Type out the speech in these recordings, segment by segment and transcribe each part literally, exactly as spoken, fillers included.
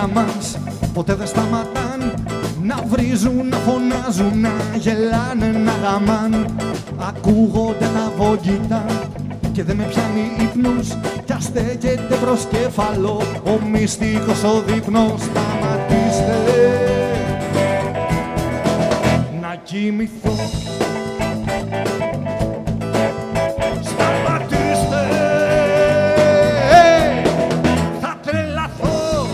μεριά μας ποτέ δεν σταματάν να βρίζουν, να φωνάζουν, να γελάνε, να γαμάν. Ακούγονται να βογγίταν και δεν με πιάνει ύπνος κι ας στέκεται προς κέφαλο ο μυστικός ο δείπνος. Σταματήστε να κοιμηθώ. Σταματήστε, θα τρελαθώ.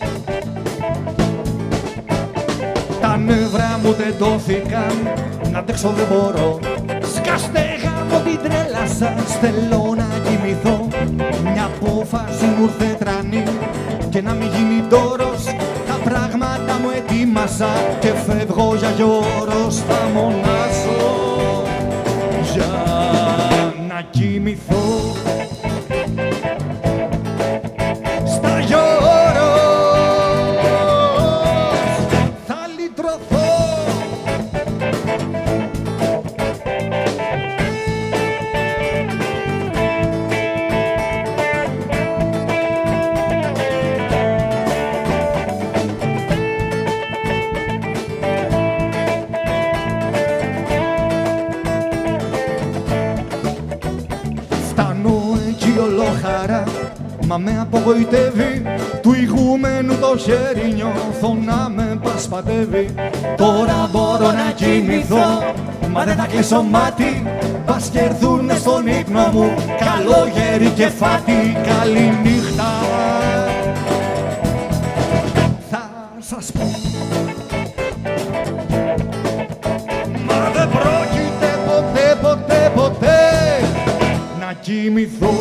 Τα νεύρα μου τεντώθηκαν, να αντέξω δεν μπορώ. Σκάστε γάμο την τρέλα σας, θέλω να κοιμηθώ. Μια απόφαση μου ήρθε τρανή και να μην γίνει τόρος. Τα πράγματα μου ετοίμασα και φεύγω για Γιώρος. Θα μονάσω για να κοιμηθώ. Στα Γιώρος θα λυτρωθώ. Χαρά, μα με απογοητεύει του ηγούμενου το χέρι, νιώθω να με πασπατεύει. Τώρα μπορώ να κοιμηθώ, μα δεν θα κλείσω μάτι. Πας και έρθουνε στον ύπνο μου καλόγεροι και φάτι. Καληνύχτα θα σας πω, μα δεν πρόκειται ποτέ, ποτέ, ποτέ να κοιμηθώ.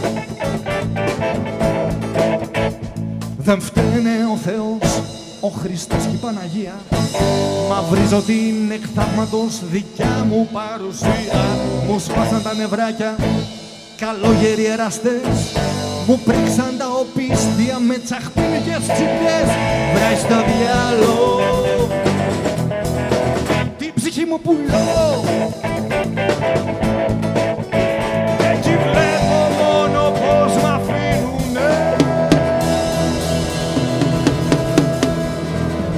Δεν φταίνε ο Θεός, ο Χριστός και η Παναγία. Μα βρίζω την εκθαύματος δικιά μου παρουσία. Μου σπάσαν τα νευράκια, καλόγεροι εραστές. Μου πρίξαν τα οπίστια με τσαχπίνικες τσιπιές. Βράει στο διάλο την ψυχή μου πουλώ. Εκεί βλέπω μόνο πως μ' αφήνουνε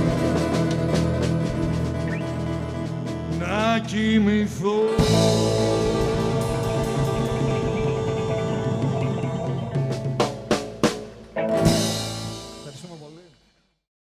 να κοιμηθώ.